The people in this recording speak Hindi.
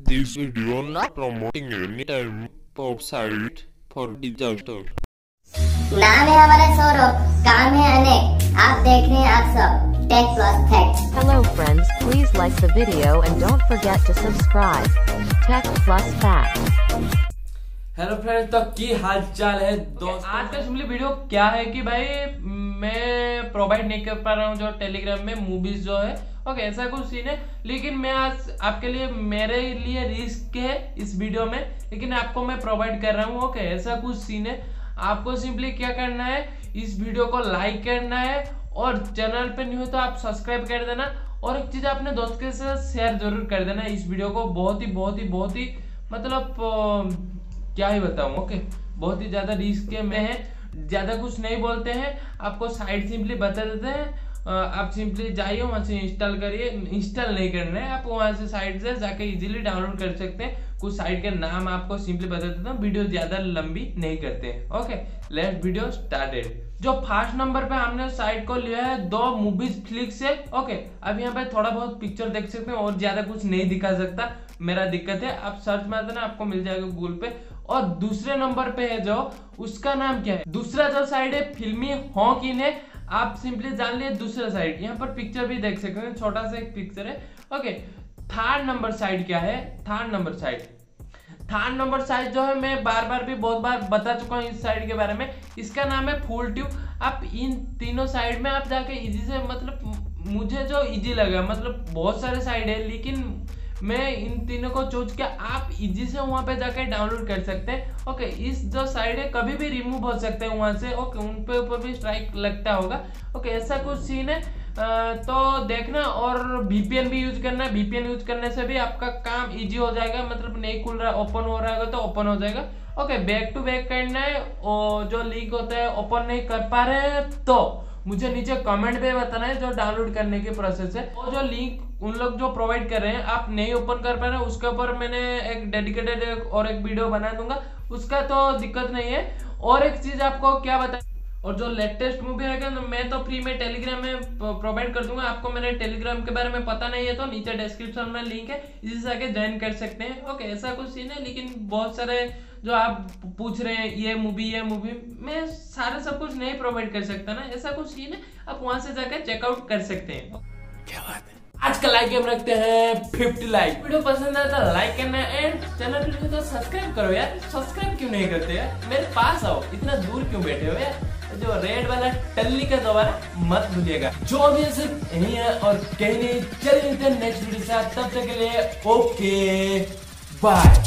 This video not promoting any type of site for disaster. नाम है हमारा सौरभ, काम है अनेक। आप देख रहे हैं आप सब Tech Plus Fact. Hello friends, please like the video and don't forget to subscribe. Tech Plus Fact. Hello friends, तो की हाल चाल है दोस्तों। आज का सिंपली वीडियो क्या है कि भाई मैं प्रोवाइड नहीं कर पा रहा हूँ जो टेलीग्राम में मूवीज जो है, ओके ऐसा कुछ सीन है। लेकिन मैं आज आपके लिए, मेरे लिए रिस्क है इस वीडियो में, लेकिन आपको मैं प्रोवाइड कर रहा हूँ, ओके ऐसा कुछ सीन है। आपको सिंपली क्या करना है, इस वीडियो को लाइक करना है और चैनल पे न्यू है तो आप सब्सक्राइब कर देना। और एक चीज अपने दोस्त के साथ शेयर जरूर कर देना इस वीडियो को। बहुत ही मतलब क्या ही बताऊं, ओके बहुत ही ज्यादा रिस्क में है। ज्यादा कुछ नहीं बोलते हैं, आपको साइट सिंपली बता देते हैं। आप सिंपली जाइए वहां से इंस्टॉल करिए। इंस्टॉल नहीं करना है, आप वहां से साइट से जाके इजीली डाउनलोड कर सकते हैं। कुछ साइट के नाम आपको सिंपली बता देता हूँ, वीडियो ज्यादा लंबी नहीं करते हैं। Okay let's video started. जो फर्स्ट नंबर पे हमने साइट को लिया है दो मूवीज फ्लिक्स से। ओके अब यहाँ पे थोड़ा बहुत पिक्चर देख सकते हैं और ज्यादा कुछ नहीं दिखा सकता, मेरा दिक्कत है। आप सर्च मार देना, आपको मिल जाएगा गूगल पे। और दूसरे नंबर पे है जो, उसका नाम क्या है, दूसरा जो साइड है फिल्मी हॉकिन है। आप सिंपली जान लिए दूसरा साइड, यहाँ पर पिक्चर भी देख सकते हैं, छोटा सा एक पिक्चर है। ओके थर्ड नंबर साइड क्या है, थर्ड नंबर साइड जो है, मैं बार बार भी बहुत बार बता चुका हूँ इस साइड के बारे में। इसका नाम है फुल ट्यूब। आप इन तीनों साइड में आप जाके इजी से, मतलब मुझे जो इजी लगा, मतलब बहुत सारे साइड है लेकिन मैं इन तीनों को चूज किया। आप इजी से वहां पे जाकर डाउनलोड कर सकते हैं। ओके इस जो साइड है कभी भी रिमूव हो सकते हैं वहां से, ओके उन पे ऊपर भी स्ट्राइक लगता होगा। ओके ऐसा कुछ सीन है, तो देखना। और VPN भी यूज करना है। VPN यूज करने से भी आपका काम इजी हो जाएगा, मतलब नहीं खुल रहा, ओपन हो रहा है तो ओपन हो जाएगा। ओके बैक टू बैक करना है, और जो लिंक होता है ओपन नहीं कर पा रहे हैं तो मुझे नीचे कमेंट पे बताना है जो डाउनलोड करने की प्रोसेस है। और जो लिंक उन लोग जो प्रोवाइड कर रहे हैं आप नहीं ओपन कर पा रहे हैं, उसके ऊपर मैंने एक डेडिकेटेड और एक वीडियो बना दूंगा, उसका तो दिक्कत नहीं है। और एक चीज आपको क्या बता, और जो लेटेस्ट मूवी रहेगा मैं तो फ्री में टेलीग्राम में प्रोवाइड कर दूंगा। आपको मेरे टेलीग्राम के बारे में पता नहीं है तो नीचे डिस्क्रिप्शन में लिंक है, इसी से आके ज्वाइन कर सकते हैं। ओके ऐसा कुछ सीन है। लेकिन बहुत सारे जो आप पूछ रहे हैं ये मूवी मैं सारे सब कुछ नहीं प्रोवाइड कर सकता ना, ऐसा कुछ सीन है। आप वहां से जाकर चेकआउट कर सकते हैं। क्या बात है। आज का लाइक हम रखते हैं 50 लाइक। वीडियो पसंद आया तो लाइक करना एंड चैनल पे तो सब्सक्राइब करो यार। सब्सक्राइब क्यों नहीं करते यार, मेरे पास आओ, इतना दूर क्यों बैठे हो यार। जो रेड वाला टल्ली का दोबारा मत भूलिएगा। जो भी सिर्फ यही है और कहीं नहीं। चलिए मिलते हैं नेक्स्ट वीडियो से, तब तक के लिए ओके बाय।